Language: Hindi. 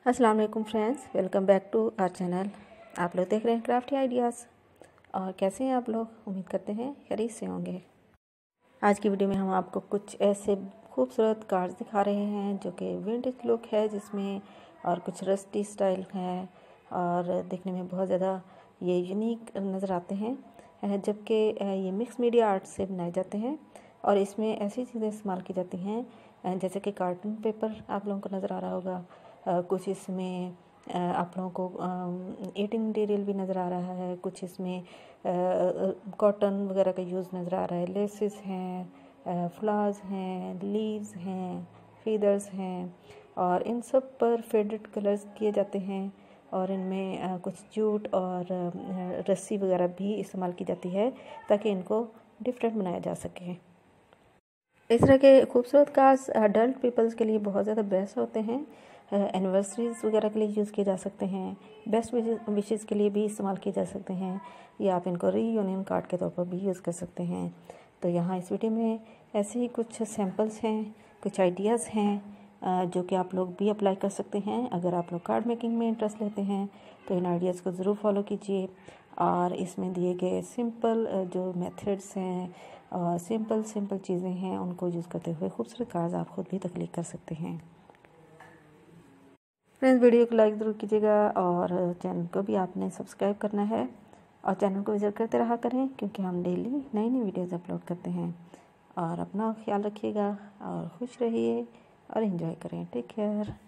अस्सलाम वालेकुम friends, welcome back to our channel. आप लोग देख रहे हैं क्राफ्टी आइडियाज़। और कैसे हैं आप लोग? उम्मीद करते हैं खैरियत से होंगे। आज की वीडियो में हम आपको कुछ ऐसे खूबसूरत कार्ड्स दिखा रहे हैं जो कि विंटेज लुक है जिसमें, और कुछ रस्टी स्टाइल है और देखने में बहुत ज़्यादा ये यूनिक नज़र आते हैं। जबकि ये मिक्स मीडिया आर्ट से बनाए जाते हैं और इसमें ऐसी चीज़ें इस्तेमाल की जाती हैं जैसे कि कार्टून पेपर आप लोगों को नज़र आ रहा होगा। कुछ इसमें आप लोगों को ईटिंग मटेरियल भी नज़र आ रहा है, कुछ इसमें कॉटन वगैरह का यूज़ नज़र आ रहा है, लेसेस हैं, फ्लावर्स हैं, लीव्स हैं, फीदर्स हैं और इन सब पर फेडेड कलर्स किए जाते हैं और इनमें कुछ जूट और रस्सी वगैरह भी इस्तेमाल की जाती है ताकि इनको डिफरेंट बनाया जा सके। इस तरह के खूबसूरत कार्ड्स अडल्ट पीपल्स के लिए बहुत ज़्यादा बेस्ट होते हैं। एनिवर्सरीज़ वगैरह के लिए यूज़ किए जा सकते हैं, बेस्ट विशेज़ के लिए भी इस्तेमाल किए जा सकते हैं, या आप इनको रीयूनियन कार्ड के तौर पर भी यूज़ कर सकते हैं। तो यहाँ इस वीडियो में ऐसे ही कुछ सैम्पल्स हैं, कुछ आइडियाज़ हैं जो कि आप लोग भी अप्लाई कर सकते हैं। अगर आप लोग कार्ड मेकिंग में इंटरेस्ट लेते हैं तो इन आइडियाज़ को ज़रूर फॉलो कीजिए और इसमें दिए गए सिंपल जो मेथड्स हैं और सिंपल चीज़ें हैं उनको यूज़ करते हुए खूबसूरत कार्ड्स आप खुद भी तख्लीक कर सकते हैं। फ्रेंड्स, वीडियो को लाइक ज़रूर कीजिएगा और चैनल को भी आपने सब्सक्राइब करना है और चैनल को विजिट करते रहा करें क्योंकि हम डेली नई वीडियोज़ अपलोड करते हैं। और अपना ख्याल रखिएगा और खुश रहिए और एंजॉय करें। Take care.